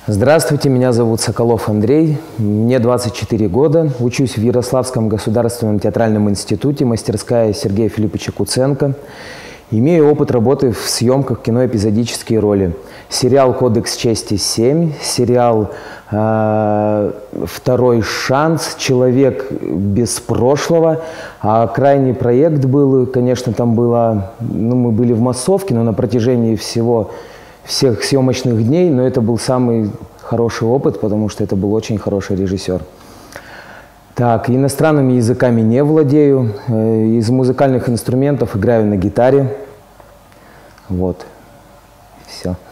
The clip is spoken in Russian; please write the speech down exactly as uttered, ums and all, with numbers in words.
Здравствуйте, меня зовут Соколов Андрей, мне двадцать четыре года, учусь в Ярославском государственном театральном институте, мастерская Сергея Филипповича Куценко. Имею опыт работы в съемках кино эпизодические роли. Сериал «Кодекс чести семь», сериал э, «Второй шанс», «Человек без прошлого». А крайний проект был, конечно, там было, ну, мы были в массовке, но на протяжении всего, всех съемочных дней, но это был самый хороший опыт, потому что это был очень хороший режиссер. Так, иностранными языками не владею. Из музыкальных инструментов играю на гитаре. Вот. Все.